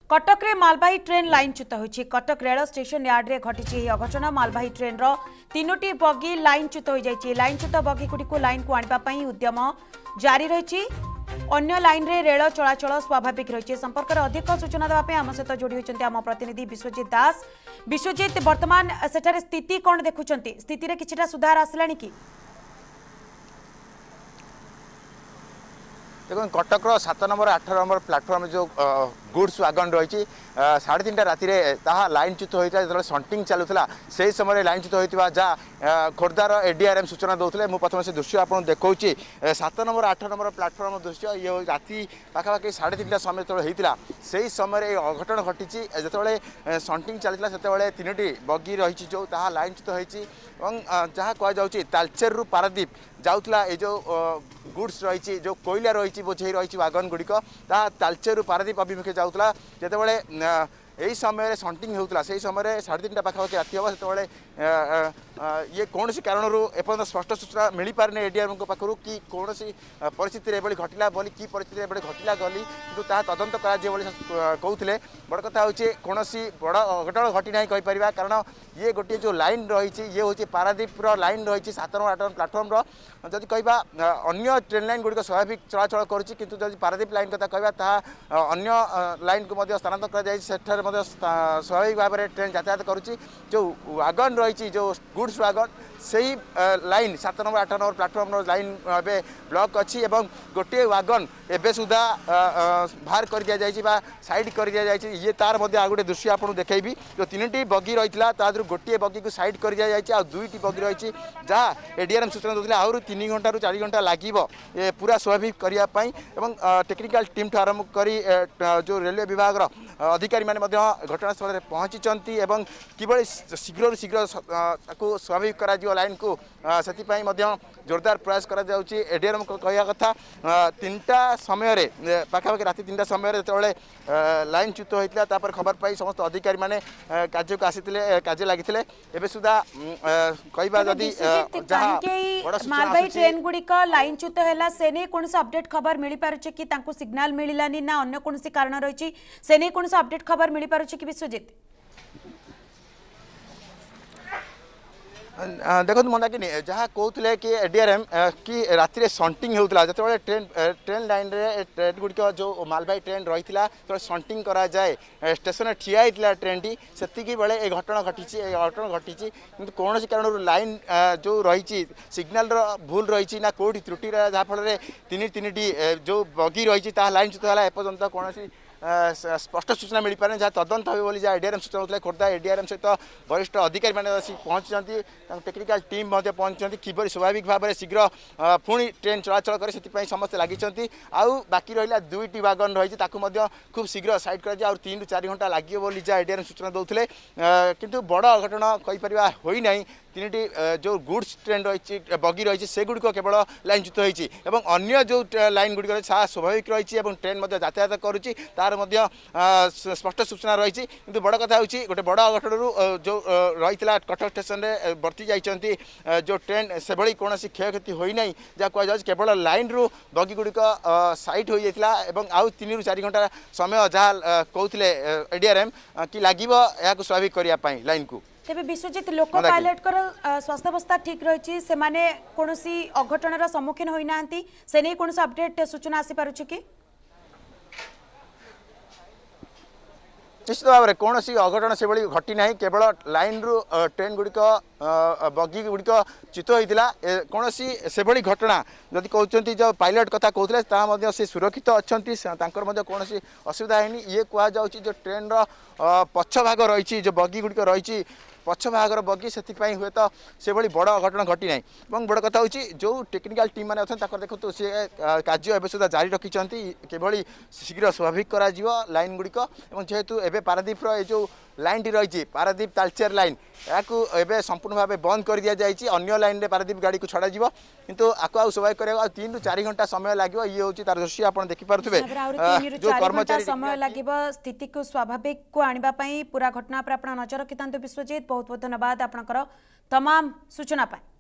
कटक रे मालवाही ट्रेन लाइनच्युत होइछि। कटक रेल स्टेशन यार्ड रे घटिछि अघटन। मालवाही ट्रेन रो तीनोटी बगी लाइनच्युत हो जाइछि। लाइनच्युत बगी गुडी लाइन को आनिबा पई उद्यम जारी रहिछि। अन्य लाइन रे रेल चलाचल स्वाभाविक रही। संपर्क में अधिक सूचना देवाई आम सहित जोड़ी होती आम प्रतिनिधि विश्वजित दास। विश्वजित, वर्तमान सेठारे स्थिति कौन देखुंट? स्थिति रे किछिटा सुधार आसला कि? देखो कटक 7 नंबर 8 नंबर प्लाटफर्म जो गुड्स वागन रही 3:30 राति लाइनच्युत होता है। जो संटिंग चलूला से समय लाइनच्युत होता जहाँ खोर्धार एडीआरएम सूचना दौले। मुझे प्रथम से दृश्य आपको देखा 7 नंबर 8 नंबर प्लाटफर्म दृश्य ये राति पाखापाखि 3:30 समय जो होता से समय अघटन घटी। जो संटिंग चलता से 3टी बगी रही जो लाइनच्युत होती जहाँ कहुच्छी तालचेर पारादीप जाऊला ये जो गुड्स रही जो कोयला रही बोझे रही वागन गुड़िक तालचेर पारादीप अभिमुखे जाऊला। जितेबाला यही समय संटिंग होता से समय 3:30 पाखापाखि राति हम से ये कौन कारण एपर्त स्पष्ट सूचना मिल पारे एडीआरएम पाखु कि कौन परिस्थिति एभली घटला बोली कि परिस्थिति एभली घटला गली कि तदंत कहते। बड़ कथा हूँ कौन बड़ अघटन घटी ना कहीपर कारण ये गोटे जो लाइन रही ये हूँ पारादीपर लाइन रही 7 नंबर 8 नंबर प्लाटफर्म जदि कह अन्य ट्रेन लाइन गुड़िक स्वाभाविक चलाचल करुँच पारादीप लाइन कथा कह अन्य लाइन को स्थानांतर कर स्वाभाविक भाव में ट्रेन यातायात करुँच। जो वागन रही जो गुड्स वागन से ही line 7 number 8 number platform line ए ब्लॉक अच्छी एवं गोटे वागन एवं सुधा बाहर कर दि जाए साइड कर दि जाए। ये तार आ गोटे दृश्य आपको देखी जो 3टी बगी रही है गोटे बगी को साइड कर दि जाए 2टी बगी रही जहाँ एडीआरएम सूचना दूसरे आहरी 3 घंटा 4 घंटा लगे पूरा स्वाभाविक करने टेक्निकल टीम ठूँ आरंभ कर जो रेलवे विभाग अधिकारी मैंने घटनास्थल में पहुँची किभली शीघ्र शीघ्र स्वाभाविक करा लाइन को से जोरदार प्रयास करा जाउची। एडीआरएम कहया कथा 3टा समय पाखापाखि राति 3टा समय जो लाइनच्युत होता खबर पाई समस्त अधिकारी मैंने कार्य को आसी कार्य लगी एवं सुधा कहवा जदि मालवाही ट्रेन गुड़िक लाइनच्युत है से नहीं कौन अपडेट खबर मिल पारे कि सिग्नाल मिलानी ना अन्य कौन कारण रही से नहीं कौन अपडेट खबर मिल पारे कि? विश्वजित देखो मंदाकिनी जहाँ कहते कि एडीआरएम कि राति संटिंग होता जो ट्रेन लाइन रे ट्रेन गुड़िक जो मालवाही ट्रेन रही जो संटिंग करा जाए स्टेशन ठिया होता ट्रेन टी से बेले ये घटना घटी कि कौन कारण लाइन जो रही सिग्नाल भूल रही ना कौटी त्रुटि जहाँफल 3टी जो बगी रही लाइनच्युत है एपर्तंत कौन स्पष्ट सूचना मिल पारे जहाँ तदंत हो एडीआरएम सूचना होता। खोर्धा एडीआरएम सहित वरिष्ठ अधिकारी मैंने पहुँची टेक्निकल टीम पहुँची किभली स्वाभाविक भाव में शीघ्र पुणी ट्रेन चलाचल करे से समस्ते लगी आउ बाकी रहा 2टी वागन रही खूब शीघ्र साइड कर 3 ରୁ 4 घंटा लगे बोली जहाँ एडीआरएम सूचना दौले किंतु बड़ अघटन कहीपर होना 3टी जो गुड्स ट्रेन रही बगी रही से गुड़िक केवल लाइनच्युत होती अन्य जो लाइन गुड़िक स्वाभाविक रही ट्रेन यातायात करुँच तार स्पष्ट सूचना रही किंतु बड़ कथा हूँ गोटे बड़ अघटन जो रही कटक स्टेशन में बर्ती जाइए जो ट्रेन से भली कौन क्षयक्षति होना जहाँ कह केवल लाइन रु बगी गुड़िक साइड हो जाता आउ 3 ରୁ 4 घंटा समय जहाँ कहते एडीआरएम कि लगे यहाँ स्वाभाविक करने लाइन को। तेबे विश्वजित लोक पायलट कर स्वास्थ्यावस्था ठीक रही से माने कोनोसी अघटनर सम्मुखीन होई नांती से नहीं कोनोसी अपडेट सूचना आसी पारुछि कि? निश्चित भाव में कौन अघटन से भाई घटी ना केवल लाइन रु ट्रेन गुड़िक बगी गुड़िक च्युत होता कौन से भाई घटना जदि कहते जो पायलट कथा कहते से सुरक्षित अच्छा कौन असुविधा है ये कहुँ जो ट्रेन पछ भाग रही जो बगी गुड़िक रही पछ भागर बगी से हुए तो से भाई बड़ अघटन घटी ना बड़ कथा हूँ जो टेक्निकल टीम मैंने अच्छा देखो सी कार्य एवं सुधा जारी रखिंट किभली शीघ्र स्वाभाविक करा लाइन गुड़िक जेहेतु एवं पारादीपर जो लाइन टी रही पारादीप तालचेर लाइन या संपूर्ण भाव बंद कर दि जाए अन्य लाइन रे पारादीप गाड़ी को छड़ा किंतु आपको स्वाभाविक करा 3 ରୁ 4 घंटा समय लगे ये हूँ तार दृश्य आप देखिपे जो कर्मचारी समय लगे स्थिति को स्वाभाविक को आने पूरा घटना पर आप नजर रखिता। विश्वजित बहुत बहुत धन्यवाद आपंकर तमाम सूचना पाए।